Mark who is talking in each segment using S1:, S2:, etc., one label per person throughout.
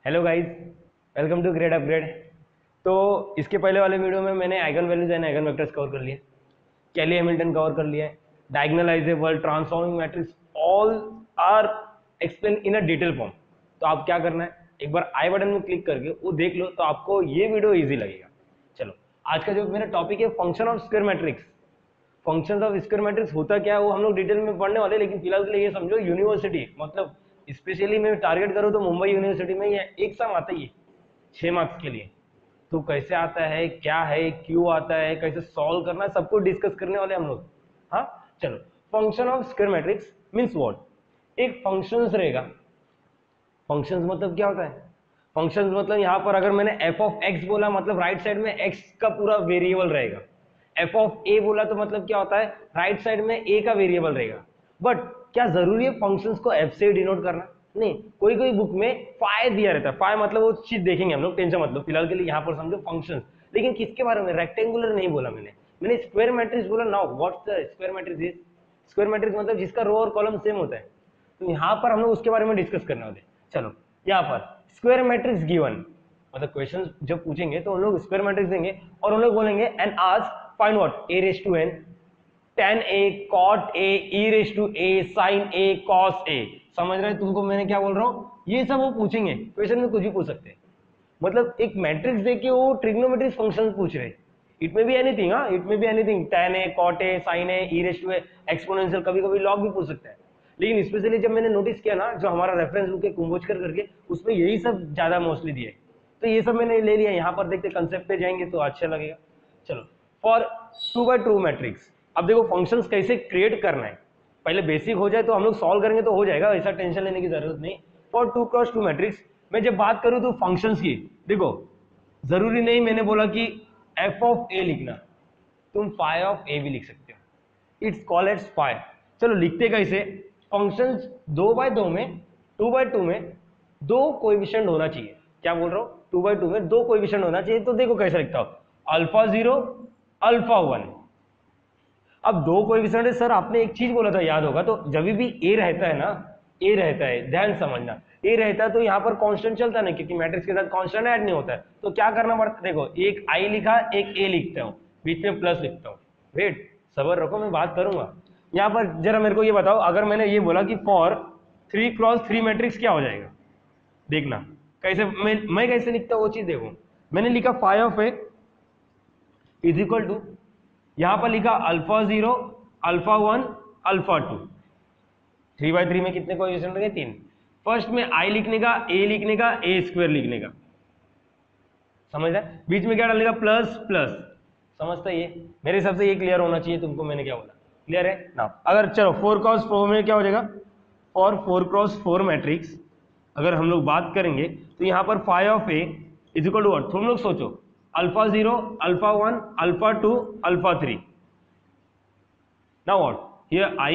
S1: Hello guys, welcome to grade upgrade. तो इसके पहले वाले वीडियो में मैंने eigen values and eigen vectors cover कर लिए, कैली हैमिल्टन कवर कर लिया है, diagonalizable, transforming matrix, all are explain in a detail form. तो आप क्या करना है, एक बार आई बटन में क्लिक करके वो देख लो, तो आपको ये वीडियो ईजी लगेगा। चलो, आज का जो मेरा टॉपिक है function of square matrix. Functions of square matrix होता क्या है वो हम लोग डिटेल में पढ़ने वाले, लेकिन फिलहाल के लिए ये समझो यूनिवर्सिटी, मतलब स्पेशली मैं टारगेट करूँ तो मुंबई यूनिवर्सिटी में ये एग्जाम आता ही है 6 मार्क्स के लिए। तो कैसे आता है, क्या है, क्यों आता है, कैसे सॉल्व करना है, सबको डिस्कस करने वाले हम लोग। हाँ चलो, function of square matrix means what. एक फंक्शंस रहेगा। फंक्शंस मतलब क्या होता है? फंक्शंस मतलब यहाँ पर अगर मैंने एफ ऑफ एक्स बोला, मतलब राइट साइड में एक्स का पूरा वेरिएबल रहेगा। एफ ऑफ ए बोला तो मतलब क्या होता है, राइट साइड में ए का वेरिएबल रहेगा। बट क्या जरूरी है फंक्शंस को एफ से डिनोट करना? नहीं, कोई कोई बुक में फाइ दिया रहता है। फाइ मतलब वो चीज देखेंगे हम लोग, टेंशन मतलब, फिलहाल के लिए यहाँ पर समझो फंक्शंस। लेकिन किसके बारे में? रेक्टेंगुलर नहीं बोला मैंने स्क्वायर मैट्रिक्स बोला। Now what's the square matrix is? Square matrix मतलब जिसका रो और कॉलम सेम होता है। तो यहाँ पर हम लोग उसके बारे में डिस्कस करने वाले। चलो, यहाँ पर स्क्वायर मैट्रिक्स गिवन, मतलब क्वेश्चन जब पूछेंगे तो उन लोग स्क्वायर मैट्रिक्स देंगे और उन लोग बोलेंगे एंड आज find what a raise to n, tan a, cot a, e raise to a, sin a, cos a। समझ रहे हैं तुमको मैं क्या बोल रहा हूँ? ये सब वो पूछेंगे, क्वेश्चन में कुछ भी पूछ सकते हैं। मतलब एक मैट्रिक्स देके वो ट्रिग्नोमेट्रिक फंक्शन पूछ रहे हैं। इट में बी एनीथिंग, हाँ it may be anything, tan a, cot a, sin a, e raise to a, exponential, कभी कभी लॉग भी पूछ सकता है। लेकिन स्पेशली जब मैंने नोटिस किया ना, जो हमारा रेफरेंस बुक है कुंभोजकर करके, उसमें यही सब ज्यादा मोस्टली दिया है, तो ये सब मैंने ले लिया। यहाँ पर देखते कंसेप्ट पे जाएंगे तो अच्छा लगेगा। चलो, फॉर 2x2 मैट्रिक्स, अब देखो फंक्शंस कैसे क्रिएट करना है, पहले बेसिक हो जाए तो हम लोग सॉल्व करेंगे तो हो जाएगा, ऐसा टेंशन लेने की जरूरत नहीं। फॉर 2x2 मैट्रिक्स मैं जब बात करूं तो फंक्शंस की, देखो जरूरी नहीं मैंने बोला कि एफ ऑफ ए लिखना, तुम फाइ ऑफ ए भी लिख सकते हो। It's called as phi. चलो लिखते कैसे? फंक्शंस 2x2 में, 2x2 में दो कोएफिशिएंट होना चाहिए। क्या बोल रहा हूं? 2x2 में दो कोएफिशिएंट होना चाहिए। तो देखो कैसे लिखता हूं, अल्फा 0, अल्फा 1। अब दो कोएफिशिएंट है सर, आपने एक चीज बोला था याद होगा, तो जब भी ए रहता है ना, ए रहता है, ध्यान समझना, ए रहता है तो यहाँ पर कांस्टेंट चलता नहीं, क्योंकि मैट्रिक्स के साथ कांस्टेंट ऐड नहीं होता है। तो क्या करना पड़ता है, देखो एक आई लिखा, एक ए लिखता हूँ, बीच में प्लस लिखता हूँ। वेट, सबर रखो, मैं बात करूंगा। यहाँ पर जरा मेरे को ये बताओ, अगर मैंने ये बोला कि फॉर 3x3 मैट्रिक्स क्या हो जाएगा, देखना कैसे मैं कैसे लिखता हूँ वो चीज देखो। मैंने लिखा phi of a is equal to, यहां पर लिखा अल्फा 0, अल्फा 1, अल्फा 2। 3x3 में कितने कोएफिशिएंट होंगे? 3। फर्स्ट में आई लिखने का, ए लिखने का, ए स्क्वायर लिखने का, समझ रहा है? बीच में क्या डालेगा? Plus plus. समझता है ये? मेरे हिसाब से ये क्लियर होना चाहिए तुमको, मैंने क्या बोला क्लियर है ना? अगर चलो 4x4 में क्या हो जाएगा, और 4x4 मैट्रिक्स अगर हम लोग बात करेंगे तो यहां पर phi of a is equal to what? तुम लोग सोचो, alpha 0, alpha 1, alpha 2, alpha 3। Now what? Here I,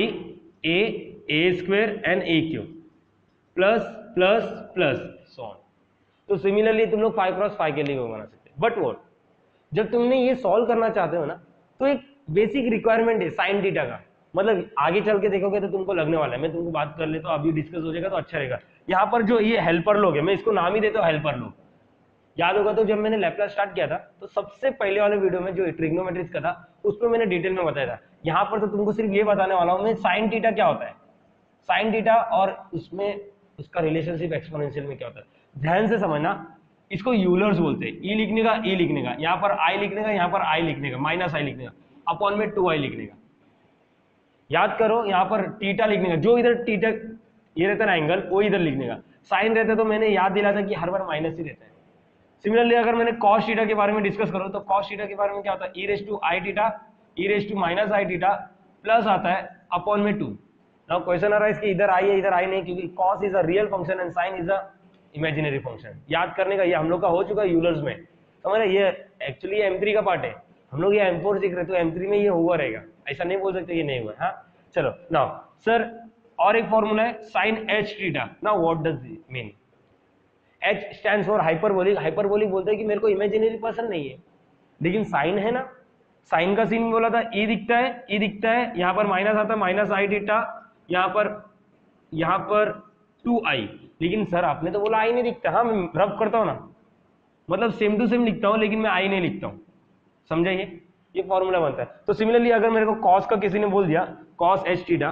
S1: a square and a cube, plus plus plus so on. तो सिमिलरली तुम लोग 5x5 के लिए वो बना सकते हैं। बट वॉट, जब तुमने ये सॉल्व करना चाहते हो ना, तो एक बेसिक रिक्वायरमेंट है साइन थीटा का। मतलब आगे चल के देखोगे तो तुमको लगने वाला है, मैं तुमको बात कर लेता हूँ, अभी डिस्कस हो जाएगा तो अच्छा रहेगा। यहाँ पर जो ये हेल्पर लोग है, मैं इसको नाम ही देता हूँ हेल्पर लोग। याद होगा तो जब मैंने लैप्लास स्टार्ट किया था तो सबसे पहले वाले वीडियो में जो ट्रिग्नोमेट्रिक्स का था उसमें मैंने डिटेल में बताया था। यहाँ पर तो तुमको सिर्फ ये बताने वाला हूँ मैं साइन थीटा क्या होता है, साइन थीटा और उसमें उसका रिलेशनशिप एक्सपोनेंशियल में क्या होता है। ध्यान से समझना, इसको यूलर्स बोलते हैं। ई लिखने का, ई लिखने का, यहाँ पर आई लिखने का, यहाँ पर आई लिखने का, माइनस आई लिखने का, अपॉन में 2i लिखने का। याद करो, यहाँ पर थीटा लिखने का, जो इधर थीटा ये रहता है ना एंगल, वो इधर लिखने का। साइन रहता है तो मैंने याद दिला था कि हर बार माइनस ही रहता है। सिमिलरली अगर मैंने cos थीटा के बारे में डिस्कस करूं तो cos थीटा के बारे में क्या होता है, e raise to i theta, e raise to minus i theta, plus आता है अपॉन में 2। नाउ क्वेश्चन आ रहा है इसकी इधर आई है इधर आई नहीं, क्योंकि cos is a real function and sin is a imaginary function. याद करने का, ये हम लोग का हो चुका है यूलर्स में, समझ रहे? ये एक्चुअली M3 का पार्ट है, हम लोग ये M4 सीख रहे, तो M3 में ये हुआ रहेगा, ऐसा नहीं बोल सकते ये नहीं हुआ। हाँ चलो, नाउ सर और एक फॉर्मूला है sin h थीटा। Now what does it mean? H stands for hyperbolic. Hyperbolic बोलते हैं कि मेरे को इमेजिनरी पसंद नहीं है, लेकिन साइन है ना, साइन का सीन बोला था, ई दिखता है, ई दिखता है, यहाँ पर माइनस आता है, माइनस आई थीटा, यहाँ पर 2i। लेकिन सर आपने तो बोला आई नहीं दिखता। हाँ मैं रब करता हूँ ना, मतलब सेम टू सेम लिखता हूँ लेकिन मैं आई नहीं लिखता हूँ, समझा ये फॉर्मूला बनता है। तो सिमिलरली अगर मेरे को कॉस का किसी ने बोल दिया cos h theta,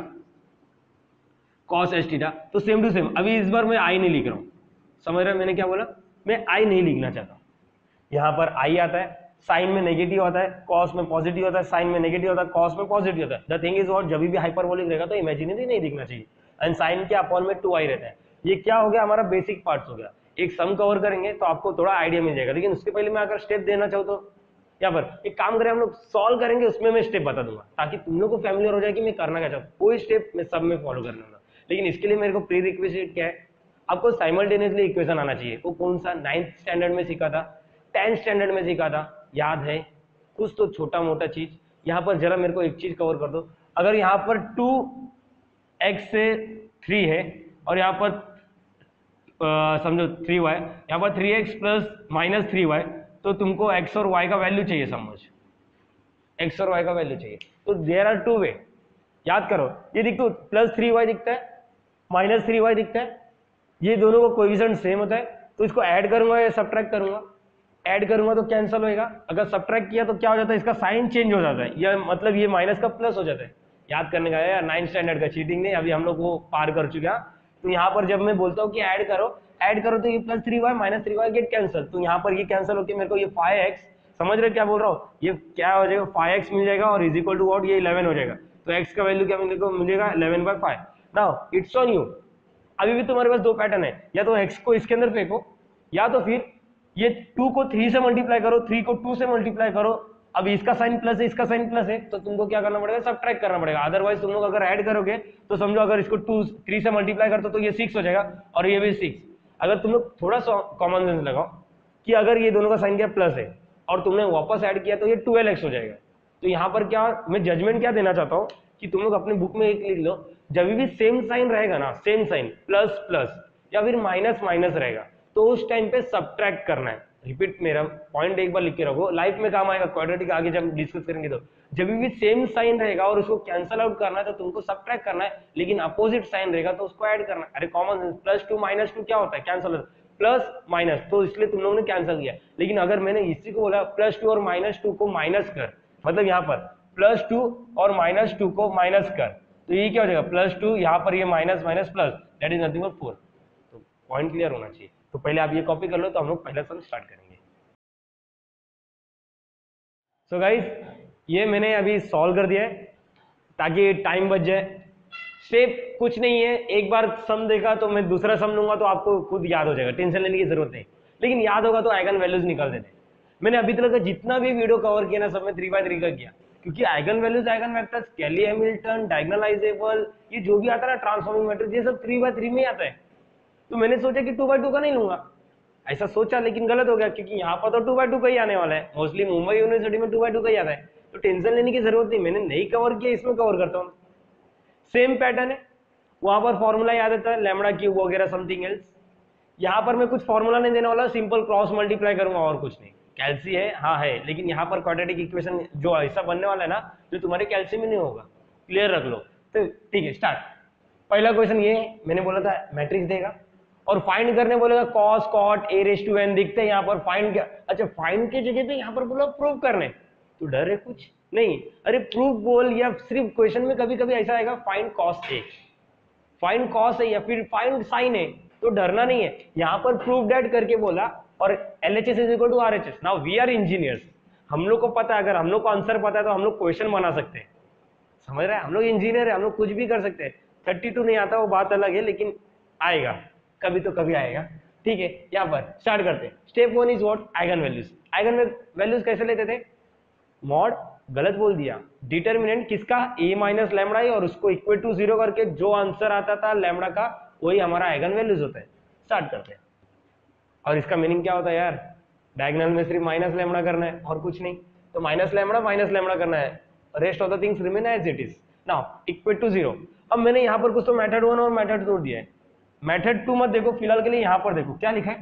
S1: cos h theta, तो सेम टू सेम अभी इस बार मैं आई नहीं लिख रहा हूँ, समझ रहे हैं मैंने क्या बोला, मैं आई नहीं लिखना चाहता। यहाँ पर आई आता है, साइन में नेगेटिव आता है, कॉस में पॉजिटिव होता है, साइन में नेगेटिव होता है, कॉस में पॉजिटिव होता है। द थिंग इज व्हाट, जब भी हाइपरबोलिक रहेगा तो इमेजिनरी नहीं दिखना चाहिए, एंड साइन के अपॉन में 2i रहता है। ये क्या हो गया, हमारा बेसिक पार्ट्स हो गया। एक सम कवर करेंगे तो आपको थोड़ा आइडिया मिल जाएगा, लेकिन उसके पहले मैं अगर स्टेप देना चाहूँ तो यहाँ पर एक काम करें, हम लोग सॉल्व करेंगे, उसमें मैं स्टेप बता दूंगा ताकि तुम लोग को फैमिलियर हो जाए कि मैं करना क्या चाहता हूँ। कोई स्टेप मैं सब में फॉलो करना होगा, लेकिन इसके लिए मेरे को प्री रिक्विजिट क्या है, आपको साइमल्टेनियसली इक्वेशन आना चाहिए। वो कौन सा 9th स्टैंडर्ड में सीखा था, 10th स्टैंडर्ड में सीखा था, याद है कुछ तो छोटा मोटा चीज। यहाँ पर जरा मेरे को एक चीज कवर कर दो, अगर यहाँ पर 2x से 3 है और यहाँ पर समझो 3y, यहाँ पर 3x प्लस माइनस 3y, तो तुमको x और y का वैल्यू चाहिए, समझ, x और y का वैल्यू चाहिए। तो देयर आर 2 वे, याद करो, ये दिखो प्लस 3y दिखता है, माइनस 3y दिखता है, ये दोनों का कोएफिशिएंट सेम होता है, तो इसको ऐड करूंगा या सब्ट्रैक्ट करूंगा, ऐड करूंगा तो कैंसिल होएगा, अगर सब्ट्रैक्ट किया तो क्या हो जाता है, इसका साइन चेंज हो जाता है, या मतलब ये माइनस का प्लस हो जाता है। याद करने का यार, 9th स्टैंडर्ड का चीटिंग नहीं, अभी हम लोग वो पार कर चुके हैं। तो यहाँ पर जब मैं बोलता हूँ कि ऐड करो तो ये plus 3y minus 3y get cancel, तो यहाँ पर ये कैंसिल होकर मेरे को ये 5x, समझ रहे क्या बोल रहा हूँ, ये क्या हो जाएगा 5x मिल जाएगा और इज इक्वल टू व्हाट, ये 11 हो जाएगा। तो x का वैल्यू क्या मिलेगा 11/5। नाउ इट्स ऑन यू, अभी भी तुम्हारे पास दो पैटर्न है, या तो x को इसके अंदर फेंको, या तो फिर ये 2 को 3 से मल्टीप्लाई करो, 3 को 2 से मल्टीप्लाई करो। अब इसका साइन प्लस है, इसका साइन प्लस है, तो तुमको क्या करना पड़ेगा, सब्ट्रैक्ट करना पड़ेगा। अदरवाइज तुम लोग अगर ऐड करोगे तो समझो अगर इसको 3 से मल्टीप्लाई करते तो ये 6 हो जाएगा और ये भी 6। अगर तुम लोग थोड़ा सा कॉमन सेंस लगाओ कि अगर ये दोनों का साइन क्या प्लस है और तुमने वापस ऐड किया तो ये 12x हो जाएगा। तो यहाँ पर क्या मैं जजमेंट क्या देना चाहता हूँ कि तुम लोग अपने बुक में एक लिख लो, जब भी सेम साइन रहेगा ना, सेम साइन प्लस प्लस या फिर माइनस माइनस रहेगा, तो उस टाइम पे सब्ट्रैक्ट करना है। रिपीट, मेरा पॉइंट एक बार लिख के रखो, लाइफ में काम आएगा, क्वाड्रेटिक आगे जब डिस्कस करेंगे तो जब भी सेम साइन रहेगा और उसको कैंसल आउट करना है तो तुमको सब्ट्रैक्ट करना है, लेकिन अपोजिट साइन रहेगा तो उसको ऐड करना है। अरे कॉमन सेंस, +2 -2 क्या होता है, कैंसल होता है, प्लस माइनस, तो इसलिए तुम लोगों ने कैंसिल किया। लेकिन अगर मैंने इसी को बोला +2 और -2 को माइनस कर, मतलब यहाँ पर +2 और -2 को माइनस कर, तो ये क्या हो जाएगा +2, यहाँ पर ये minus minus plus, that is nothing but 4। तो पॉइंट क्लियर होना चाहिए। तो पहले आप ये कॉपी कर लो तो हम लोग पहला सम स्टार्ट करेंगे। सो गाइस, ये मैंने अभी सॉल्व कर दिया है ताकि टाइम बच जाए। स्टेप कुछ नहीं है, एक बार सम देखा तो मैं दूसरा सम लूंगा तो आपको खुद याद हो जाएगा, टेंशन लेने की जरूरत नहीं। लेकिन याद होगा तो आइगन वैल्यूज निकाल देते। मैंने अभी तक जितना भी वीडियो कवर किया ना, सब में 3x3 का किया, क्योंकि eigen values, eigen vectors, Cayley Hamilton, diagonalizable, ये जो भी आता है ना, ट्रांसफॉर्मिंग मैट्रिक्स, ये सब 3x3 में आता है। तो मैंने सोचा कि 2x2 का नहीं लूंगा, ऐसा सोचा, लेकिन गलत हो गया, क्योंकि यहाँ पर तो 2x2 का ही आने वाला है, मोस्टली मुंबई यूनिवर्सिटी में 2x2 का ही आता है। तो टेंशन लेने की जरूरत नहीं, मैंने नहीं कवर किया, इसमें कवर करता हूँ। सेम पैटर्न है, वहां पर फॉर्मूला याद आता है, लैम्बडा क्यूब वगैरह समथिंग एल्स। यहाँ पर मैं कुछ फॉर्मूला नहीं देने वाला, सिंपल क्रॉस मल्टीप्लाई करूंगा और कुछ नहीं। कैल्सी है, हाँ है, लेकिन यहाँ पर क्वाड्रेटिक इक्वेशन जो ऐसा बनने वाला है ना, जो तुम्हारे कैल्सी में नहीं होगा, क्लियर रख लो। तो ठीक है, स्टार्ट। पहला क्वेश्चन ये है, मैंने बोला था मैट्रिक्स देगा और फाइंड करने बोलेगा कॉस कॉट a⁴n दिखते हैं यहाँ पर, फाइंड क्या, अच्छा फाइंड की जगह पे यहाँ पर बोला प्रूव करने, तो डर है कुछ नहीं, अरे प्रूफ बोल, या सिर्फ क्वेश्चन में कभी कभी ऐसा आएगा find cos a, find cos है या फिर फाइंड साइन है, तो डरना नहीं है। यहाँ पर प्रूफ डेट करके बोला और LHS is equal to RHS। Now we are engineers, हम लोग को पता है, अगर हम लोग को आंसर पता है तो हम लोग क्वेश्चन बना सकते हैं, समझ रहे हैं, हम लोग इंजीनियर है, हम लोग कुछ भी कर सकते हैं। 32 नहीं आता वो बात अलग है, लेकिन आएगा, कभी तो कभी आएगा, ठीक है। यहाँ पर स्टार्ट करते हैं। Step 1 is what, eigen values. Eigen values कैसे लेते थे, मॉड, गलत बोल दिया, डिटर्मिनेंट किसका, a माइनस लैम्बडा है, और उसको इक्वल टू 0 करके जो आंसर आता था लैम्बडा का, वही हमारा आइगन वैल्यूज होता है। स्टार्ट करते हैं। और इसका मीनिंग क्या होता है यार, डायगोनल में सिर्फ माइनस लैम्बडा करना है और कुछ नहीं, तो माइनस लैम्बडा करना है, rest of the things remain as it is. Now equal to 0। अब मैंने यहाँ पर कुछ तो मेथड 1 और मेथड 2 दिया है, मेथड 2 मत देखो फिलहाल के लिए, यहाँ पर देखो क्या लिखा है,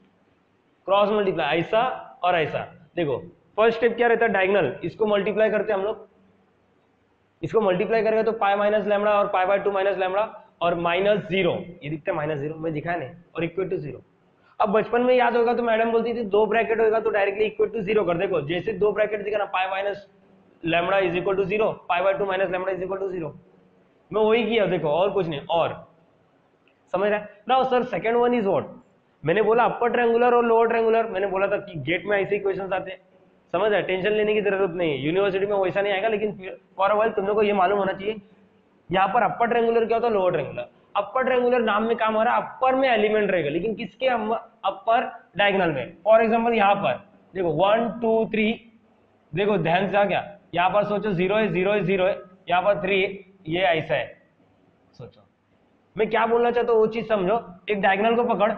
S1: क्रॉस मल्टीप्लाई, ऐसा और ऐसा। देखो फर्स्ट स्टेप क्या रहता है, डायगोनल, इसको मल्टीप्लाई करते हैं हम लोग, इसको मल्टीप्लाई करेंगे तो पाई माइनस लैम्बडा और पाई बाय 2 माइनस लैम्बडा, और -0, ये दिखता है -0, मैं दिखाया नहीं, और इक्वल टू 0। अब बचपन में याद होगा तो मैडम बोलती थी 2 ब्रैकेट होगा तो डायरेक्टली इक्वल टू 0 कर। देखो जैसे 2 ब्रैकेट दिखा ना, pi minus lambda is equal to 0, pi by 2 minus lambda is equal to 0। मैं वही किया देखो, और कुछ नहीं। और समझ रहा है ना sir? Second one is what? मैंने बोला अपर ट्रायंगुलर और लोअर ट्रायंगुलर। मैंने बोला था कि गेट में ऐसे इक्वेशंस आते हैं, समझ रहा है? टेंशन लेने की जरूरत नहीं है, यूनिवर्सिटी में वैसा नहीं आएगा, लेकिन फॉर अ व्हाइल तुम लोग को ये मालूम होना चाहिए यहाँ पर अपर ट्रायंगुलर क्या होता है, लोअर ट्रायंगुलर। अपर ट्रायंगुलर नाम में काम हो रहा है, अपर में एलिमेंट रहेगा, लेकिन किसके अपर? डायगोनल में। फॉर एग्जांपल यहाँ पर देखो 1 2 3, देखो ध्यान से आ गया, यहाँ पर सोचो 0 है 0 है 0 है, यहाँ पर 3 है, ये ऐसा है। सोचो मैं क्या बोलना चाहता हूँ वो चीज समझो। एक डायगोनल को पकड़,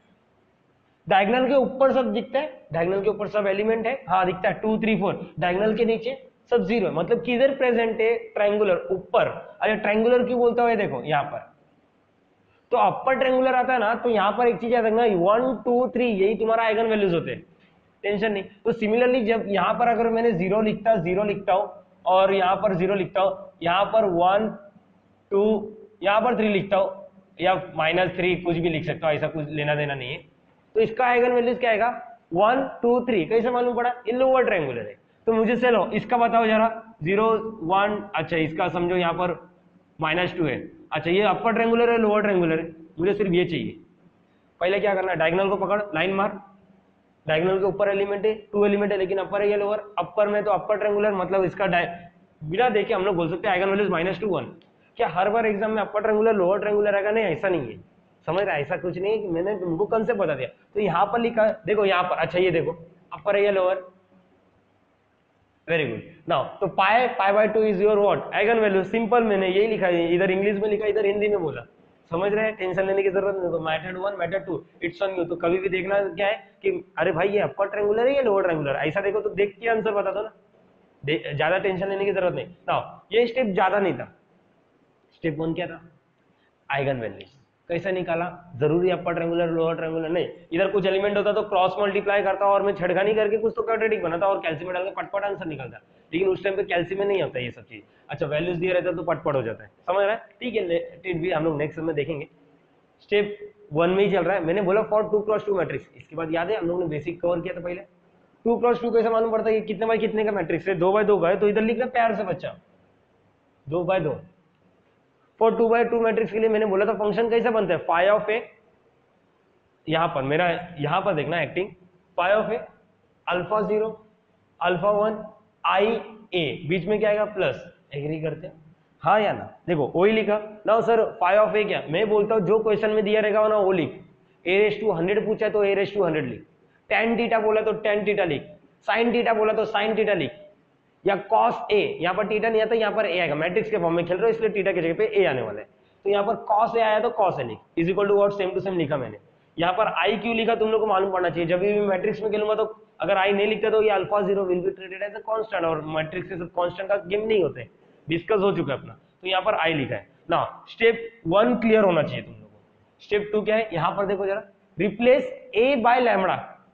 S1: डायगोनल के ऊपर सब दिखता है, डायगोनल के ऊपर सब एलिमेंट है, हाँ दिखता है 2 3 4। डायगोनल के नीचे सब 0 है, मतलब किधर प्रेजेंट है? ट्रायंगुलर ऊपर। अरे ट्रायंगुलर क्यों बोलता है? देखो यहाँ पर तो अपर ट्रायंगुलर आता है ना, तो यहाँ पर एक चीज याद रखना, 1 2 3 यही तुम्हारा आइगन वैल्यूज होते हैं, टेंशन नहीं। तो सिमिलरली जब यहाँ पर अगर मैंने 0 लिखता हूँ और यहाँ पर 0 लिखता हूँ, यहाँ पर 1 2, यहाँ पर 3 लिखता हूँ, या -3 कुछ भी लिख सकता हूँ, ऐसा कुछ लेना देना नहीं है। तो इसका आइगन वैल्यूज क्या आएगा? 1 2 3। कैसे मालूम पड़ा? ये लोअर ट्रायंगुलर है। तो मुझे चलो इसका बताओ जरा, 0 1, अच्छा इसका समझो यहाँ पर -2 है। अच्छा ये अपर ट्रायंगुलर है लोअर ट्रायंगुलर है? मुझे सिर्फ ये चाहिए। पहले क्या करना है, डायगोनल को पकड़, लाइन मार, डायगोनल के ऊपर एलिमेंट है, 2 एलिमेंट है, लेकिन अपर है या लोअर? अपर में तो अपर ट्रायंगुलर, मतलब इसका बिना देखे हम लोग बोल सकते हैं आइगन वैल्यूज -2 1। क्या हर बार एग्जाम में अपर ट्रायंगुलर लोअर ट्रायंगुलर आएगा? नहीं, ऐसा नहीं है, समझ रहा है? ऐसा कुछ नहीं है कि मैंने तुमको कंसेप्ट बता दिया। तो यहाँ पर लिखा देखो, यहाँ पर, अच्छा ये देखो अपर है या लोअर? Very good. नाउ तो pi by 2 is your what? Eigen value. Simple, मैंने यही लिखा है, इधर इंग्लिश में लिखा, इधर हिंदी में बोला, समझ रहे हैं? टेंशन लेने की जरूरत नहीं। तो method 1 method 2 it's on you. तो कभी भी देखना क्या है कि अरे भाई ये अपर ट्रायंगुलर है या लोअर ट्रायंगुलर, ऐसा देखो तो देख के आंसर बता दो ना, ज्यादा टेंशन लेने की जरूरत नहीं। नाउ ये स्टेप ज्यादा नहीं था। स्टेप 1 क्या था? Eigen values. कैसे निकाला? जरूरी अपर ट्रायंगुलर लोअर ट्रायंगुलर नहीं, इधर कुछ एलिमेंट होता तो क्रॉस मल्टीप्लाई करता और मैं छेड़खानी करके कुछ तो क्वाड्रेटिक बनाता और कैल्सी में डाल के पटपट आंसर निकलता, लेकिन उस टाइम पे कैल्सी में नहीं होता ये सब चीज। अच्छा वैल्यूज दिए रहता तो पटपट हो जाता है, समझ रहा है? ठीक है, भी हम लोग नेक्स्ट में देखेंगे। स्टेप 1 में ही चल रहा है। मैंने बोला फॉर 2x2 मैट्रिक्स, इसके बाद याद है हम लोग ने बेसिक कवर किया था पहले। 2x2 कैसे मालूम पड़ता है कि कितने बाय कितने का मैट्रिक्स है? 2x2 का है तो इधर लिखना प्यार से बच्चा 2x2। फॉर 2x2 मैट्रिक्स के लिए मैंने बोला था फंक्शन कैसा बनता है? फाई ऑफ ए, यहां पर मेरा यहां पर देखना acting, phi of A alpha 0 alpha 1 I A, बीच में क्या आएगा? प्लस। एग्री करते हैं हाँ या ना? देखो वही लिखा ना सर। फाई ऑफ ए क्या? मैं बोलता हूँ जो क्वेश्चन में दिया रहेगा ना वो लिख। a⁻100 पूछा है तो a⁻100 लिख, tan थीटा बोला तो tan थीटा लिख, sin थीटा बोला तो sin थीटा लिख, या cos a, यहाँ पर थीटा नहीं आता, यहाँ पर a आएगा। मैट्रिक्स के फॉर्म में खेल रहे हो इसलिए थीटा की जगह पे a आने वाला है, तो यहाँ पर cos a आया तो cos a लिख, is equal to what? Same to same लिखा मैंने। यहाँ पर i क्यों लिखा तुम लोग को मालूम पड़ना चाहिए। जब भी मैट्रिक्स में खेलूंगा तो अगर i नहीं लिखते तो ये alpha 0 will be treated as a constant, और मैट्रिक्स के साथ कांस्टेंट का गेम नहीं होते, डिस्कस हो चुका है अपना। तो यहाँ पर i लिखा है ना। स्टेप 1 क्लियर होना चाहिए तुम लोगों को। स्टेप 2 क्या है? यहाँ पर देखो जरा, replace a by lambda,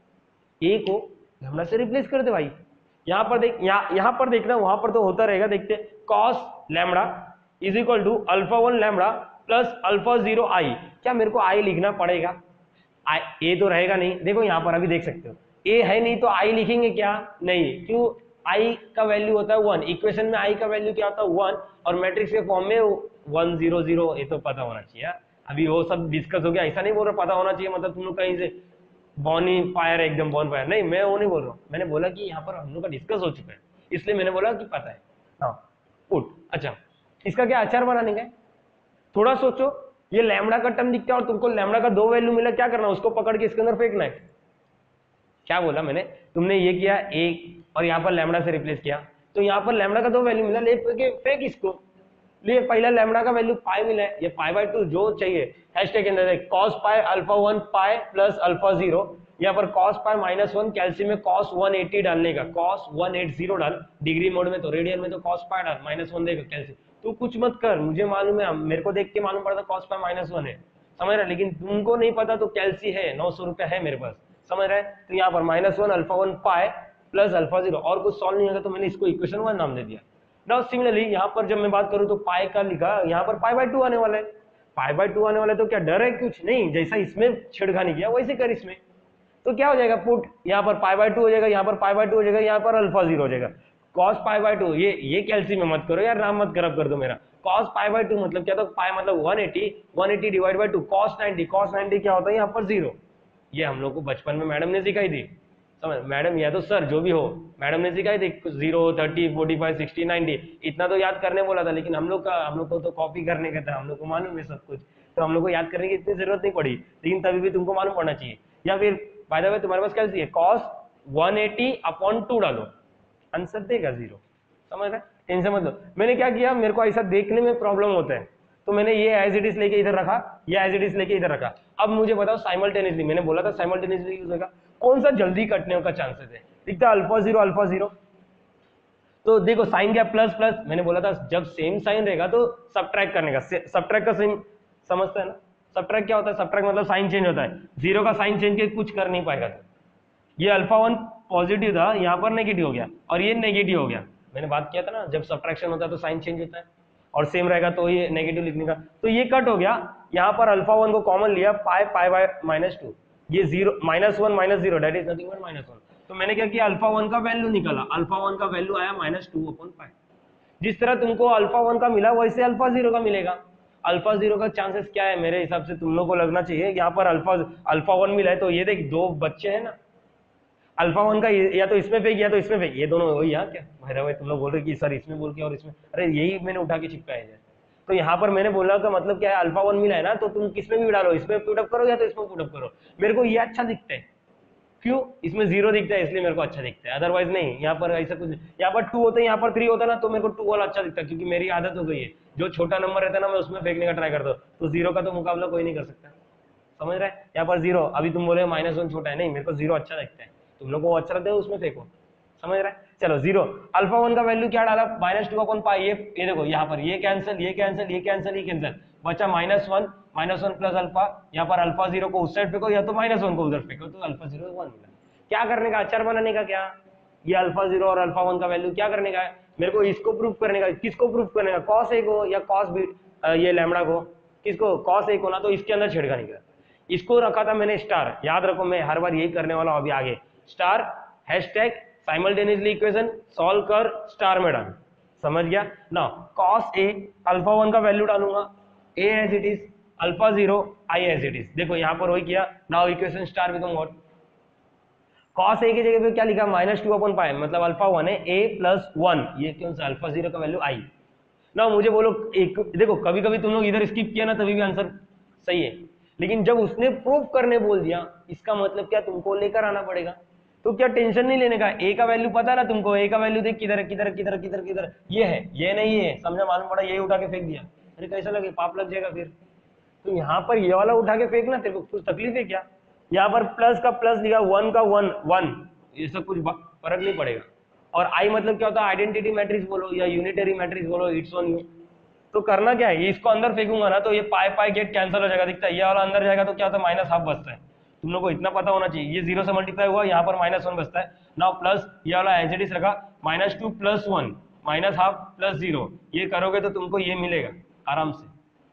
S1: a को लैम्बडा से रिप्लेस कर दे भाई। यहाँ पर देख, यहाँ पर देखना, वहां पर तो होता रहेगा, देखते cos lambda is equal to alpha 1 lambda plus alpha 0 I. क्या मेरे को आई लिखना पड़ेगा? ए तो रहेगा नहीं, देखो यहाँ पर अभी देख सकते हो ए है नहीं तो आई लिखेंगे क्या? नहीं, क्यों? आई का वैल्यू होता है 1, इक्वेशन में आई का वैल्यू क्या होता है? 1, और मैट्रिक्स के फॉर्म में 1 0 0, ये तो पता होना चाहिए। अभी वो सब डिस्कस हो गया, ऐसा नहीं बोल रहा पता होना चाहिए मतलब तुम लोग कहीं से बॉनी फायर एकदम बॉन फायर, नहीं मैं वो नहीं बोल रहा हूँ। मैंने बोला कि यहाँ पर हम लोग का डिस्कस हो चुका है इसलिए मैंने बोला कि पता है। हाँ पुट। अच्छा इसका क्या अचार बनाने का है? थोड़ा सोचो, ये लैम्बडा का टर्म दिखता है और तुमको लैम्बडा का 2 वैल्यू मिला, क्या करना? उसको पकड़ के इसके अंदर फेंकना है। क्या बोला मैंने? तुमने ये किया एक और यहाँ पर लैम्बडा से रिप्लेस किया, तो यहाँ पर लैम्बडा का 2 वैल्यू मिला, ले फेंक इसको। लिए पहला लैम्बडा का वैल्यू पाई मिला है, ये पाई बाय 2 जो चाहिए हैशटैग के अंदर cos pi alpha 1 pi plus alpha 0, यहाँ पर cos पाई -1 कैल्सी में cos 180 डालने का, cos 180 डाल, डिग्री मोड में तो, रेडियन में तो cos पाई डाल, -1 देगा कैल्सी। तू कुछ मत कर, मुझे मालूम है, मेरे को देख के मालूम पड़ता cos पाई -1 है, समझ रहा है? लेकिन तुमको नहीं पता तो कैल्सी है 900 रुपया है मेरे पास, समझ रहा है? तो यहाँ पर -1 अल्फा 1 पाई प्लस अल्फा 0, और कुछ सॉल्व नहीं होगा तो मैंने इसको इक्वेशन 1 नाम दे दिया। नाउ सिमिलरली यहाँ पर जब मैं बात करूँ तो पाई का लिखा, यहाँ पर पाई बाय 2 आने वाला है, π/2 आने वाला है तो क्या डर है? कुछ नहीं, जैसा इसमें छेड़खानी किया वैसे कर इसमें। तो क्या हो जाएगा, पुट यहाँ पर π/2 हो जाएगा, यहाँ पर π/2 हो जाएगा, यहाँ पर अल्फा 0 हो जाएगा। cos π/2 ये कैलसी में मत करो यार, नाम मत खराब कर दो मेरा। cos π/2 मतलब क्या, तो पाई मतलब 180 डिवाइड बाई 2 cos 90 क्या होता है यहाँ पर 0। ये हम लोग को बचपन में मैडम ने सिखाई थी, समझ मैडम या तो सर जो भी हो, मैडम ने सिखाई थी 0 30 45 60 90 इतना तो याद करने बोला था, लेकिन हम लोग को तो कॉपी करने का था, हम लोग को मालूम है सब कुछ, तो हम लोग को याद करने की इतनी जरूरत नहीं पड़ी, लेकिन तभी भी तुमको मालूम पड़ना चाहिए। या फिर बाय द वे तुम्हारे पास क्या चाहिए, cos 180/2 डालो, आंसर देगा 0। समझ रहे, टेंशन मत लो। मैंने क्या किया, मेरे को ऐसा देखने में प्रॉब्लम होता है तो मैंने ये एज इट इज लेके इधर रखा, ये एज इट इज लेके इधर रखा। अब मुझे बताओ साइमल्टेनियसली, मैंने बोला था साइमल्टेनियसली यूज होगा, कौन सा जल्दी कटने का चांसेस है, दिखता अल्फा 0। तो देखो साइन क्या, प्लस प्लस, मैंने बोला था जब सेम साइन रहेगा तो सबट्रैक्ट करने का, सबट्रैक्ट का सेम समझता है ना, सबट्रैक्ट क्या होता है, सबट्रैक्ट मतलब साइन चेंज होता है, 0 का साइन चेंज के कुछ कर नहीं पाएगा। ये अल्फा 1 पॉजिटिव था, यहाँ पर नेगेटिव हो गया और ये नेगेटिव हो गया। मैंने बात किया था ना, जब सबट्रैक्शन होता है तो साइन चेंज होता है और सेम रहेगा तो ये नेगेटिव लिखने का, तो ये कट हो गया। यहाँ पर अल्फा 1 को कॉमन लिया, π/-2, ये 0 -1 -0 दैट इज नथिंग बट -1। तो मैंने क्या किया, अल्फा 1 का वैल्यू निकाला, अल्फा 1 का वैल्यू आया -2/π। जिस तरह तुमको अल्फा 1 का मिला वैसे अल्फा 0 का मिलेगा। अल्फा 0 का चांसेस क्या है, मेरे हिसाब से तुम लोग को लगना चाहिए, यहाँ पर अल्फा 1 मिला है तो ये देख दो बच्चे हैं ना, अल्फा 1 का या तो इसमें फेंक या तो इसमें फेंक, ये दोनों वही यहाँ क्या भाई तुम लोग बोल रहे कि सर इसमें बोल के और इसमें, अरे यही मैंने उठा के चिपकाया है। तो यहाँ पर मैंने बोला का मतलब क्या है, अल्फा 1 मिला है ना तो तुम किसमें भी डालो, इसमें पुटअप करो या तो इसमें पुटअप करो। मेरे को ये अच्छा दिखता है, क्यों, इसमें 0 दिखता है इसलिए मेरे को अच्छा दिखता है, अदरवाइज नहीं। यहाँ पर ऐसा कुछ, यहाँ पर 2 होता है, यहाँ पर 3 होता है ना, तो मेरे को 2 वाला अच्छा दिखता है, क्योंकि मेरी आदत हो गई है, जो छोटा नंबर रहता है ना मैं उसमें फेंकने का ट्राई करता हूँ, तो 0 का तो मुकाबला कोई नहीं कर सकता। समझ रहे हैं, यहाँ पर 0, अभी तुम बोले -1 छोटा है, नहीं मेरे को 0 अच्छा लगता है, तुम लोग को अच्छा लगता है उसमें फेंको। समझ रहे हैं, चलो 0, अल्फा 1 का वैल्यू क्या डाला, -2/π, ये देखो यहाँ पर ये कैंसिल, ये कैंसिल, ये कैंसिल, ये कैंसिल, बचा -1 प्लस अल्फा, यहाँ पर अल्फा 0 को उस साइड फेंको या तो -1 को उधर फेंको, तो अल्फा 0 1 मिला। क्या करने का, अचार बनाने का क्या, ये अल्फा 0 और अल्फा 1 का वैल्यू क्या करने का है, मेरे को इसको प्रूफ करने का। किसको प्रूफ करने का, cos A को या cos B, ये लैम्बडा को, किसको, cos A को ना, तो इसके अंदर छेड़खानी का, इसको रखा था मैंने स्टार, याद रखो मैं हर बार यही करने वाला हूं अभी आगे, star hashtag simultaneously equation solve कर स्टार में डाल, समझ गया ना। cos A, अल्फा 1 का वैल्यू डालूंगा, A as it is, alpha 0 I as it is, देखो यहाँ पर वही किया, now equation star become what, cos A की जगह पे क्या लिखा, -2/π, मतलब अल्फा 1 है, A प्लस 1, ये कौन सा, अल्फा 0 का वैल्यू I। ना मुझे बोलो एक, देखो कभी कभी तुम लोग इधर स्किप किया ना तभी भी आंसर सही है, लेकिन जब उसने प्रूफ करने बोल दिया इसका मतलब क्या, तुमको लेकर आना पड़ेगा। तो क्या टेंशन नहीं लेने का, ए का वैल्यू पता है ना तुमको, ए का वैल्यू देख किधर है, किधर किधर किधर किधर, ये है, ये नहीं है, समझा, मालूम पड़ा, ये उठा के फेंक दिया, अरे कैसा लगे, पाप लग जाएगा फिर। तो यहाँ पर ये वाला उठा के फेंकना, तेरे को कुछ तकलीफ है क्या, यहाँ पर प्लस का प्लस लिखा, 1 का 1 ये सब कुछ फर्क नहीं पड़ेगा। और आई मतलब क्या होता है, आइडेंटिटी मैट्रिक्स बोलो या यूनिटरी मैट्रिक्स बोलो, इट्स ऑन यू। तो करना क्या है, इसको अंदर फेंकूंगा ना तो ये पाई गेट कैंसिल हो जाएगा, दिखता है, ये वाला अंदर जाएगा तो क्या होता है, -1/2 बचता है। तुम लोग को इतना पता होना चाहिए, ये 0 से मल्टीप्लाई हुआ, यहाँ पर -1 बचता है। नाउ प्लस ये वाला एज इट इज रखा, -2 + 1 -1/2 + 0, ये करोगे तो तुमको ये मिलेगा आराम से।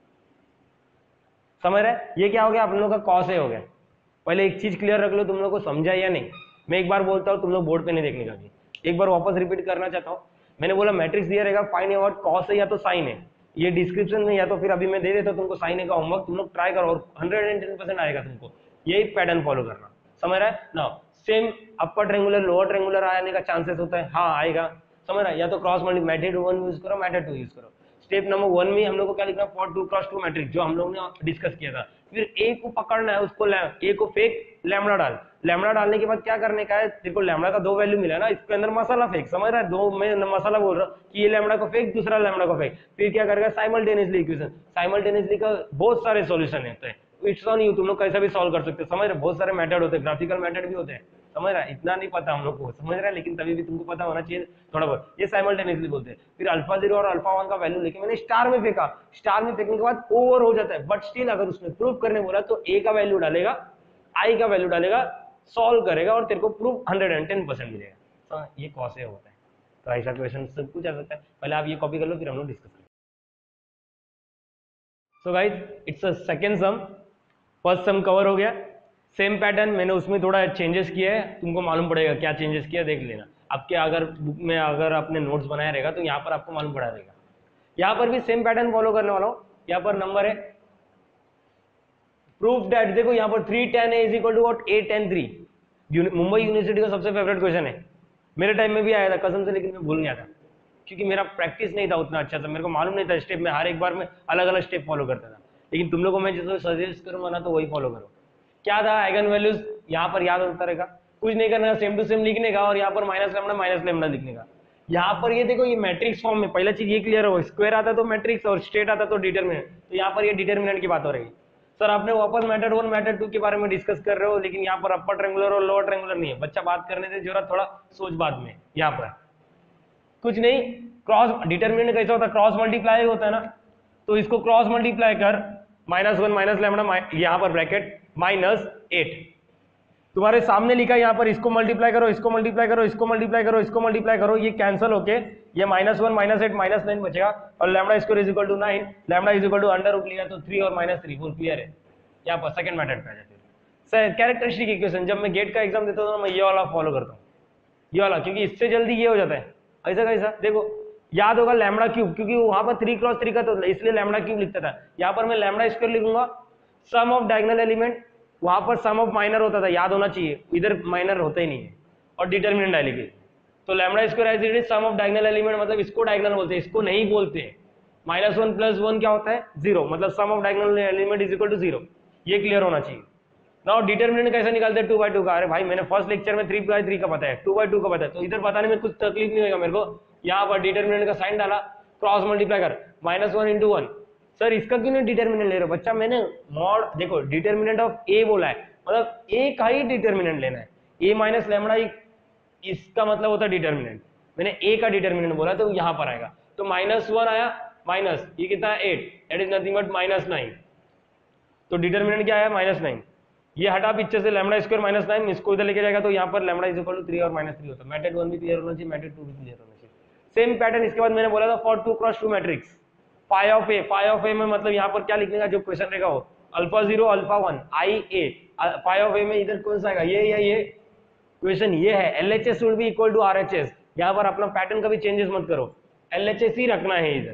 S1: समझ रहे, ये क्या हो गया, आप लोगों का cos A हो गया। पहले एक चीज क्लियर रख लो, तुम लोग को समझा या नहीं, मैं एक बार बोलता हूँ, तुम लोग बोर्ड पे नहीं देखने का, एक बार वापस रिपीट करना चाहता हूँ। मैंने बोला मैट्रिक्स दिया रहेगा, फाइंड आउट cos है या तो साइन है, ये डिस्क्रिप्शन में या तो फिर अभी मैं दे देता हूँ तुमको साइन का होमवर्क, तुम लोग ट्राई करो और 110% आएगा तुमको, यही पैटर्न फॉलो करना। समझ रहा है ना, same upper triangular lower triangular आने का चांसेस होता है, हाँ आएगा। समझ रहा है, या तो क्रॉस मल्टी मैट्रिक्स 1 यूज करो, मैट्रिक्स 2 यूज करो। स्टेप नंबर 1 में हम लोग को क्या लिखना, फॉर 2x2 मैट्रिक्स, जो हम लोग ने डिस्कस किया था। फिर ए को पकड़ना है, उसको ए को फेंक, लैम्बडा डाल, लैम्बडा डालने के बाद क्या करने का है, देखो लैम्बडा का 2 वैल्यू मिला ना, इसके अंदर मसाला फेंक, समझ रहा है, 2 में मसाला बोल रहा हूँ कि ये लैम्बडा को फेंक, दूसरा लैम्बडा को फेंक, फिर क्या करेगा, साइमल्टेनियसली इक्वेशन, साइमल्टेनियसली का बहुत सारे सॉल्यूशन होते हैं, इट्स ऑन यू, तुम लोग कैसा भी सॉल्व कर सकते हो। समझ रहे, बहुत सारे मेथड होते हैं, ग्राफिकल मेथड भी होते हैं, समझ रहा है, इतना नहीं पता हम लोग को, समझ रहा है, लेकिन तभी भी तुमको पता होना चाहिए थोड़ा बहुत। ये साइमल्टेनियसली बोलते हैं। फिर अल्फा 0 और अल्फा 1 का वैल्यू लेके मैंने स्टार में फेंका, स्टार में फेंकने के बाद ओवर हो जाता है, बट स्टिल अगर उसने प्रूफ करने बोला तो ए का वैल्यू डालेगा, आई का वैल्यू डालेगा, सॉल्व करेगा और तेरे को प्रूफ 110% मिलेगा। तो ये cos A होता है। तो ऐसा क्वेश्चन सब कुछ आ सकता है, पहले आप ये कॉपी कर लो फिर हम लोग डिस्कस करेंगे। So guys it's a second sum, first sum cover हो गया। सेम पैटर्न मैंने उसमें थोड़ा चेंजेस किया है, तुमको मालूम पड़ेगा क्या चेंजेस किया, देख लेना आपके अगर बुक में अगर आपने नोट्स बनाया रहेगा तो यहाँ पर आपको मालूम पड़ा रहेगा। यहाँ पर भी सेम पैटर्न फॉलो करने वाला हूँ। यहाँ पर नंबर है प्रूफ दैट, देखो यहाँ पर 3 tan a is equal to what 8 tan 3। Mumbai university का सबसे फेवरेट क्वेश्चन है, मेरे टाइम में भी आया था कसम से, लेकिन मैं भूल गया था क्योंकि मेरा प्रैक्टिस नहीं था उतना अच्छा सा, मेरे को मालूम नहीं था स्टेप में, हर एक बार में अलग अलग स्टेप फॉलो करता था। लेकिन तुम लोगों को मैं जैसे सजेस्ट करूंगा ना तो वही फॉलो करो। क्या था आइगन वैल्यूज, यहाँ पर याद होता रहेगा, कुछ नहीं करना, सेम टू सेम लिखने का और यहाँ पर माइनस लेमडा लिखने का। यहाँ पर ये देखो ये मैट्रिक्स फॉर्म में, पहला चीज ये क्लियर हो, स्क्वायर आता तो मैट्रिक्स और स्ट्रेट आता तो डिटरमिनेंट, तो यहाँ पर ये डिटरमिनेंट की बात हो रही है। सर आपने वापस मेथड 1 मेथड 2 के बारे में डिस्कस कर रहे हो, लेकिन यहाँ पर अपर ट्रायंगुलर और लोअर ट्रायंगुलर नहीं है, बच्चा बात करने से जरा थोड़ा सोच बाद में। यहाँ पर कुछ नहीं, क्रॉस डिटरमिनेंट कैसा होता है, क्रॉस मल्टीप्लाई होता है ना, तो इसको क्रॉस मल्टीप्लाई कर -1 माइनस लेमडा, यहाँ पर ब्रैकेट -8 तुम्हारे सामने लिखा है, यहाँ पर इसको मल्टीप्लाई करो, इसको मल्टीप्लाई करो, इसको मल्टीप्लाई करो, इसको मल्टीप्लाई करो, ये कैंसिल होके ये -1 -8 -9 बचेगा और lambda square is equal to 9, lambda is equal to under root लिया तो 3 और -3 फुल क्लियर है। यहाँ पर सेकंड मेथड पे आ जाते हैं सर, कैरेक्टरिस्टिक इक्वेशन। जब मैं गेट का एग्जाम देता हूँ मैं ये वाला फॉलो करता हूँ, ये वाला, क्योंकि इससे जल्दी ये हो जाता है। ऐसा कैसा देखो, याद होगा लैम्डा क्यूब, क्योंकि वहां पर 3 क्रॉस 3 का तो इसलिए लैम्डा क्यूब लिखता था। यहाँ पर मैं लैम्डा स्क्वायर लिखूंगा, सम ऑफ डायगोनल एलिमेंट, वहां पर सम ऑफ माइनर होता था, याद होना चाहिए, इधर माइनर होता ही नहीं है, और डिटरमिनेंट डालेंगे तो lambda square as it is sum of diagonal element, मतलब इसको डायगोनल बोलते हैं, इसको नहीं बोलते। -1 + 1 क्या होता है 0, मतलब sum of diagonal element is equal to 0, ये क्लियर होना चाहिए। नाउ डिटरमिनेंट कैसे निकालते हैं 2/2 का, अरे भाई मैंने फर्स्ट लेक्चर में 3/3 का बताया, 2/2 का बताया, तो इधर बताने में कुछ तकलीफ नहीं होगा मेरे को। यहाँ पर डिटरमिनेंट का साइन डाला, क्रॉस मल्टीप्लाई कर, -1 × 1। सर इसका क्यों नहीं डिटरमिनेंट ले रहे हो बच्चा, मैंने मॉड देखो डिटरमिनेंट ऑफ ए बोला है, मतलब ए का ही डिटरमिनेंट लेना है, a माइनस लेमडा इसका मतलब होता है डिटरमिनेंट, मैंने a का डिटरमिनेंट बोला तो यहाँ पर आएगा, तो -1 आया माइनस ये कितना 8, दैट इज नथिंग बट -9, तो डिटरमिनेंट क्या आया -9, ये हटा पीछे से लैम्डा स्क्वायर -9, इसको इधर लेके जाएगा तो यहाँ पर लैम्डा इज इक्वल टू 3 और -3 होता है। मेथड 1 भी क्लियर होना चाहिए, मेथड 2 भी क्लियर होना चाहिए। सेम पैटर्न इसके बाद मैंने बोला था for 2 cross 2 matrix, phi of A में मतलब यहाँ पर क्या लिखने का जो क्वेश्चन रहेगा वो α0 α1 IA, फाई ऑफ ए में इधर कौन सा आएगा, ये क्वेश्चन ये है, LHS should be equal to RHS। यहाँ पर अपना पैटर्न कभी चेंजेस मत करो, LHS ही रखना है इधर,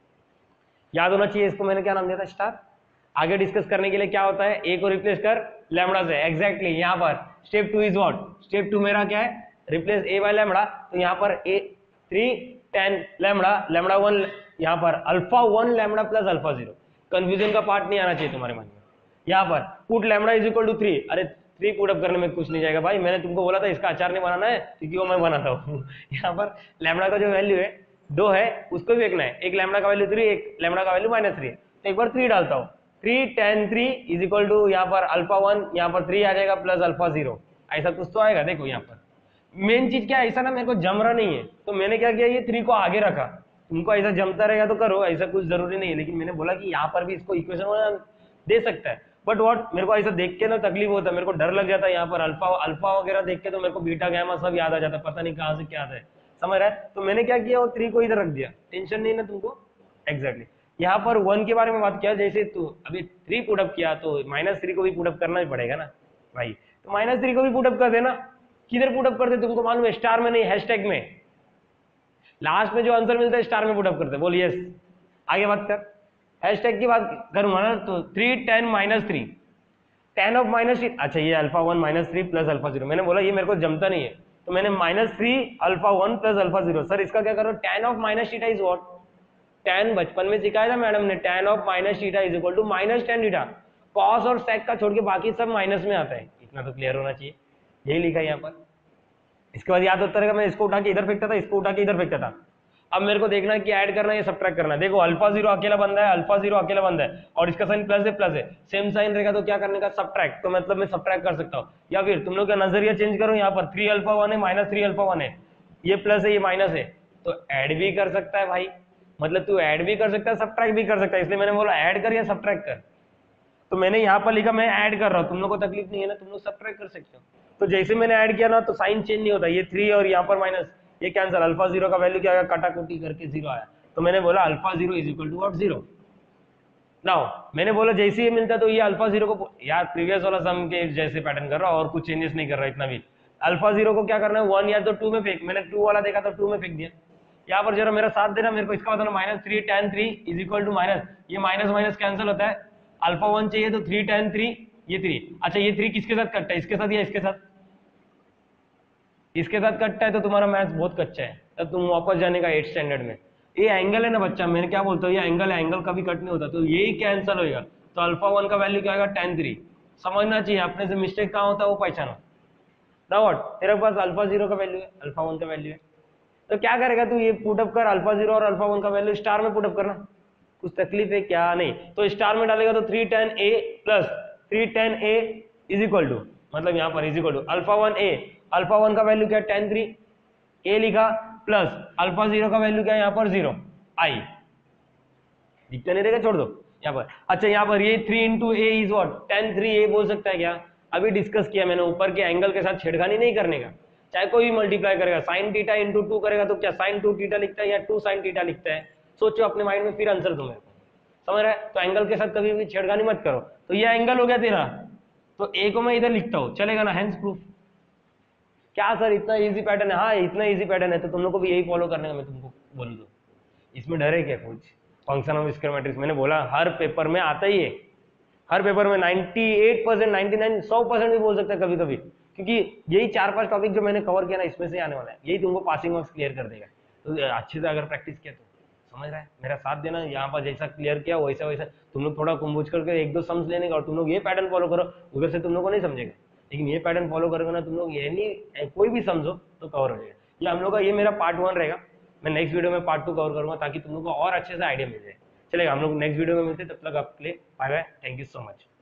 S1: याद होना चाहिए। इसको मैंने क्या नाम दिया था, स्टार। आगे डिस्कस करने के लिए क्या होता है, ए को रिप्लेस कर लैम्डा से, एग्जैक्टली यहाँ पर स्टेप 2 इज व्हाट, स्टेप 2 मेरा क्या है, रिप्लेस ए बाय लैम्डा, तो यहाँ पर ए 3 tan लैम्डा, लैम्डा 1 यहाँ पर α1 लैम्डा प्लस α0, कंफ्यूजन का पार्ट नहीं आना चाहिए तुम्हारे मन में। यहाँ पर put lambda is equal to 3, अरे 3 पुट अप करने में कुछ नहीं जाएगा भाई, मैंने तुमको बोला था इसका अचार नहीं बनाना है क्योंकि वो मैं बनाता हूँ। यहाँ पर लैम्डा का जो वैल्यू है 2 है उसको भी देखना है, एक लैम्डा का वैल्यू 3, एक लैम्डा का वैल्यू -3 है, तो एक बार 3 डालता हूँ, 3 tan 3 इज इक्वल टू यहाँ पर α1, यहाँ पर 3 आ जाएगा प्लस α0, ऐसा कुछ तो आएगा। देखो यहाँ पर मेन चीज क्या है, ऐसा ना मेरे को जम रहा नहीं है तो मैंने क्या किया, ये 3 को आगे रखा, तुमको ऐसा जमता रहेगा तो करो, ऐसा कुछ जरूरी नहीं है, लेकिन मैंने बोला कि यहाँ पर भी इसको इक्वेशन दे सकता है, बट व्हाट मेरे को ऐसा देख के ना तकलीफ होता है, मेरे को डर लग जाता है, यहाँ पर अल्फा वगैरह देख के तो मेरे को बीटा गैमा सब याद आ जाता है, पता नहीं कहाँ से क्या आता है, समझ रहा है। तो मैंने क्या किया, वो 3 को इधर रख दिया, टेंशन नहीं ना तुमको, एग्जैक्टली। यहाँ पर 1 के बारे में बात किया, जैसे तू अभी 3 पुटअप किया तो -3 को भी पुटअप करना ही पड़ेगा ना भाई, तो -3 को भी पुटअप कर देना। किधर पुटअप करते तुमको मालूम है, स्टार में नहीं, हैशटैग में, लास्ट में जो आंसर मिलता है स्टार में पुटअप करते, बोल यस। आगे बात कर, हैशटैग की बात करूंगा ना, तो 3 tan -3, tan ऑफ -3, अच्छा ये α1 -3 प्लस α0, मैंने बोला ये मेरे को जमता नहीं है तो मैंने -3 α1 प्लस α0, सर इसका क्या करो, tan of -θ is what, tan बचपन में सिखाया था मैडम ने, tan of -θ is equal to -tan θ, cos और sec का छोड़ के बाकी सब माइनस में आता है, इतना तो क्लियर होना चाहिए, यही लिखा है यहाँ पर। इसके बाद याद होता रहेगा, मैं इसको उठा के इधर फेंकता था, इसको उठा के इधर फेंकता था, अब मेरे को देखना है कि ऐड करना है या सब्ट्रैक्ट करना है। देखो α0 अकेला बंदा है, α0 अकेला बंदा है और इसका साइन प्लस है, सेम साइन रहेगा तो क्या करने का, सब्ट्रैक्ट, तो मतलब मैं सब्ट्रैक्ट कर सकता हूँ, या फिर तुम लोग का नजरिया चेंज करो, यहाँ पर 3α1 है -3α1 है, ये प्लस है ये माइनस है, तो ऐड भी कर सकता है भाई, मतलब तू ऐड भी कर सकता है सब्ट्रैक्ट भी कर सकता है, इसलिए मैंने बोला ऐड कर या सब्ट्रैक्ट कर, तो मैंने यहाँ पर लिखा मैं ऐड कर रहा हूँ, तुम लोग को तकलीफ नहीं है ना, तुम लोग सब्ट्रैक्ट कर सकते हो। तो जैसे मैंने ऐड किया ना तो साइन चेंज नहीं होता, ये 3 और यहाँ पर माइनस, ये कैंसर, α0 का वैल्यू क्या आया, काटाकुटी करके 0 आया, तो मैंने बोला α0 is equal to what 0, now मैंने बोला जैसे ये मिलता तो ये अल्फा जीरो को, यार प्रीवियस वाला सम के जैसे पैटर्न कर रहा और कुछ चेंजेस नहीं कर रहा इतना भी। अल्फा जीरो को क्या करना है, 1 या तो 2 में फेंक, मैंने 2 वाला देखा तो 2 में फेंक दिया। यहाँ पर जरा मेरा साथ देना, मेरे को इसका बताना -3 tan 3 is equal to minus, ये माइनस माइनस कैंसिल होता है, अल्फा 1 चाहिए तो 3 tan 3, ये 3। अच्छा ये 3 किसके साथ कटता है, इसके साथ या इसके साथ? इसके साथ कटता है तो तुम्हारा मैथ्स बहुत कच्चा है, तब तुम वापस जाने का 8th स्टैंडर्ड में। ये एंगल है ना बच्चा, मैंने क्या बोलता हूँ, ये एंगल है, एंगल कभी कट नहीं होता, तो यही कैंसिल होगा, तो अल्फा 1 का वैल्यू क्या आएगा, tan 3। समझना चाहिए, अपने से मिस्टेक कहाँ होता है वो पहचानो। ना व्हाट, तेरे पास अल्फा 0 का वैल्यू है, अल्फा 1 का वैल्यू है, तो क्या करेगा तू, ये पुटअप कर अल्फा 0 और अल्फा 1 का वैल्यू स्टार में पुटअप करना, कुछ तकलीफ है क्या? नहीं, तो स्टार में डालेगा तो 3 tan a plus 3 tan a is equal to, मतलब यहाँ पर is equal to alpha 1 a, alpha 1 का वैल्यू क्या, tan 3 a लिखा, प्लस अल्फा 0 का वैल्यू क्या है यहाँ पर 0 i, दिखता नहीं रहेगा, छोड़ दो यहाँ पर। अच्छा यहाँ पर ये 3 into A is what, tan 3a बोल सकता है क्या? अभी डिस्कस किया मैंने, ऊपर के एंगल के साथ छेड़खानी नहीं करने का, चाहे कोई मल्टीप्लाई करेगा, साइन थीटा इंटू 2 करेगा तो क्या साइन 2 थीटा लिखता है या 2 साइन थीटा लिखता है, सोचो अपने माइंड में, फिर आंसर दो मेरे को, समझ रहा है? तो एंगल के साथ कभी भी छेड़खानी मत करो। तो ये एंगल हो गया तेरा, तो ए को मैं इधर लिखता हूँ, चलेगा ना, हैंस प्रूफ। क्या सर इतना इजी पैटर्न है? हाँ इतना इजी पैटर्न है, तो तुम लोग को भी यही फॉलो करने का मैं तुमको बोल दूँ, इसमें डर है क्या कुछ? फंक्शन ऑफ स्क्वायर मैट्रिक्स मैंने बोला हर पेपर में आता ही है, हर पेपर में 98%, 99, 100% भी बोल सकते हैं कभी कभी, क्योंकि यही 4-5 टॉपिक जो मैंने कवर किया ना, इसमें से आने वाला है, यही तुमको पासिंग मार्क्स क्लियर कर देगा। तो अच्छे से अगर प्रैक्टिस किया तो, समझ रहा है, मेरा साथ देना, यहाँ पर जैसा क्लियर किया वैसा वैसा तुम लोग थोड़ा कुंभूज करके 1-2 सम्स लेने का, और तुम लोग ये पैटर्न फॉलो करो, उधर से तुम लोग को नहीं समझेगा, लेकिन ये पैटर्न फॉलो करोगे ना तुम लोग, ये नहीं कोई भी समझो तो कवर हो जाएगा। ये हम लोग का, ये मेरा पार्ट 1 रहेगा, मैं नेक्स्ट वीडियो में पार्ट 2 कवर करूंगा, ताकि तुम लोग को और अच्छे से आइडिया मिल जाए। चलेगा, हम लोग नेक्स्ट वीडियो में मिलते हैं, तब तक आपके लिए bye bye, thank you so much.